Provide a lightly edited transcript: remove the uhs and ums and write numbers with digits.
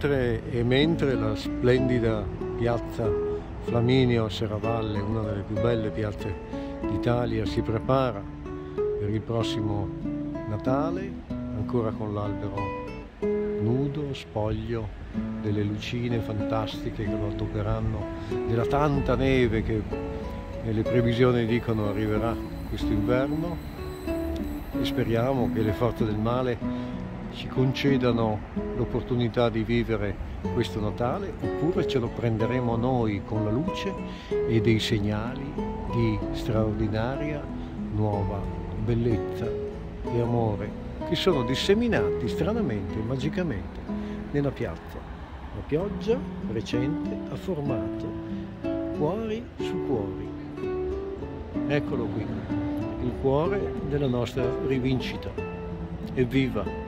mentre la splendida piazza Flaminio a Serravalle, una delle più belle piazze d'Italia, si prepara per il prossimo Natale, ancora con l'albero nudo, spoglio, delle lucine fantastiche che lo addoperanno, della tanta neve che nelle previsioni dicono arriverà questo inverno, e speriamo che le forze del male ci concedano l'opportunità di vivere questo Natale, oppure ce lo prenderemo noi con la luce e dei segnali di straordinaria nuova bellezza e amore che sono disseminati stranamente, magicamente, nella piazza. La pioggia recente ha formato cuori su cuori. Eccolo qui, il cuore della nostra rivincita. Evviva!